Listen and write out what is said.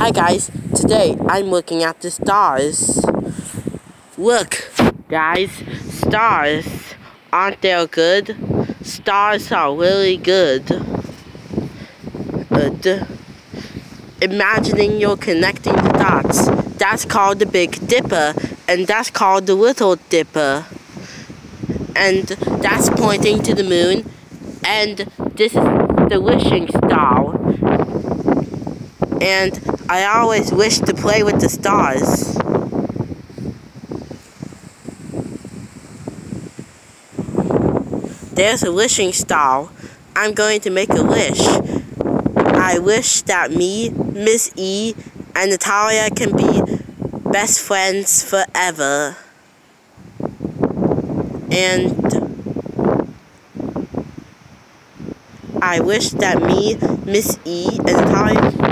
Hi guys, today I'm looking at the stars. Look, guys, stars. Aren't they good? Stars are really good. Imagining you're connecting the dots. That's called the Big Dipper, and that's called the Little Dipper. And that's pointing to the moon, and this is the wishing star. And I always wish to play with the stars. There's a wishing star. I'm going to make a wish. I wish that me, Miss E, and Natalia can be best friends forever. And I wish that me, Miss E, and Natalia